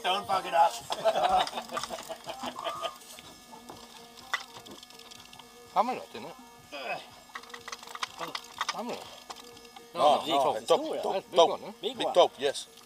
Don't fuck it up. Hammerlöt, isn't it? Hammerlöt? No, no, top, big one, big top, yes.